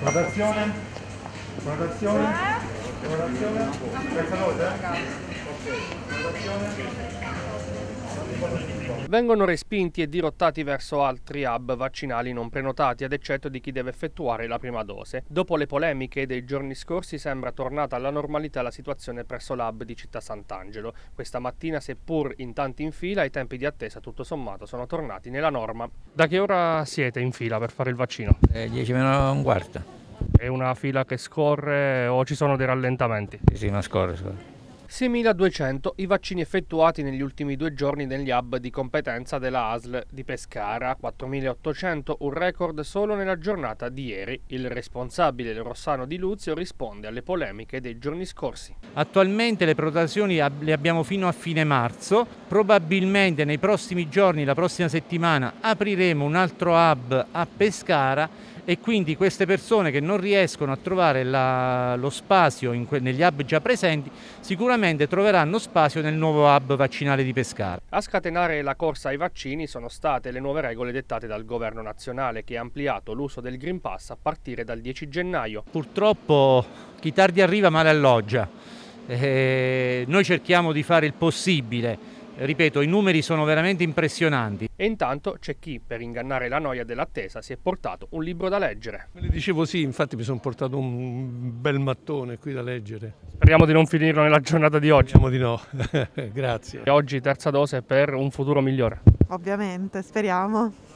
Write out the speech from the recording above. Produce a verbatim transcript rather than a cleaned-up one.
Rotazione, rotazione, rotazione, questa dose? Ok, rotazione. Vengono respinti e dirottati verso altri hub vaccinali non prenotati, ad eccetto di chi deve effettuare la prima dose. Dopo le polemiche dei giorni scorsi sembra tornata alla normalità la situazione presso l'hub di Città Sant'Angelo. Questa mattina, seppur in tanti in fila, i tempi di attesa tutto sommato sono tornati nella norma. Da che ora siete in fila per fare il vaccino? Eh, dieci meno un quarto. È una fila che scorre o ci sono dei rallentamenti? Sì, sì, ma scorre, scorre. seimiladuecento i vaccini effettuati negli ultimi due giorni negli hub di competenza della A S L di Pescara, quattromilaottocento, un record solo nella giornata di ieri. Il responsabile Rossano Di Luzio risponde alle polemiche dei giorni scorsi. Attualmente le prenotazioni le abbiamo fino a fine marzo, probabilmente nei prossimi giorni, la prossima settimana, apriremo un altro hub a Pescara e quindi queste persone che non riescono a trovare la, lo spazio in que, negli hub già presenti sicuramente troveranno spazio nel nuovo hub vaccinale di Pescara. A scatenare la corsa ai vaccini sono state le nuove regole dettate dal governo nazionale, che ha ampliato l'uso del Green Pass a partire dal dieci gennaio. Purtroppo chi tardi arriva male alloggia. Eh, noi cerchiamo di fare il possibile. Ripeto, i numeri sono veramente impressionanti. E intanto c'è chi, per ingannare la noia dell'attesa, si è portato un libro da leggere. Le dicevo sì, infatti mi sono portato un bel mattone qui da leggere. Speriamo di non finirlo nella giornata di oggi. Speriamo di no, grazie. E oggi terza dose per un futuro migliore. Ovviamente, speriamo.